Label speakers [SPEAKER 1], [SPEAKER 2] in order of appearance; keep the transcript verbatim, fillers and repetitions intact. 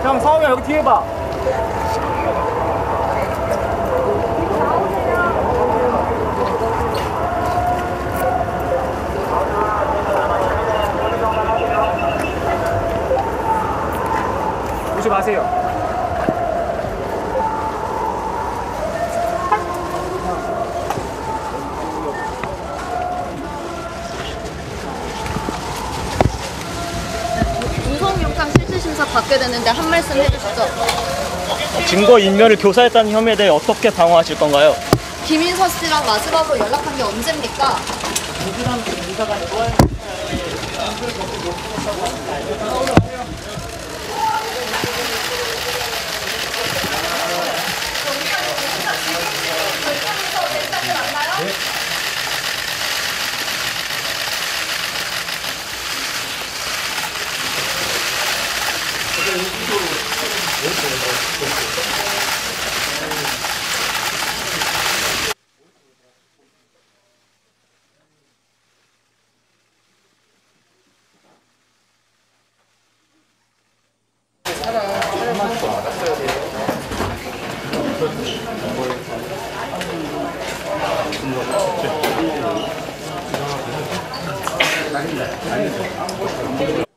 [SPEAKER 1] 형, 사오야 여기 뒤에 봐. 오지 마세요.
[SPEAKER 2] 구속영장 실질심사 받게 되는데 한 말씀 해주시죠.
[SPEAKER 3] 증거 인멸을 교사했다는 혐의에 대해 어떻게 방어하실 건가요?
[SPEAKER 2] 김인서 씨랑 마지막으로 연락한 게 언제입니까?
[SPEAKER 1] 아닙니다.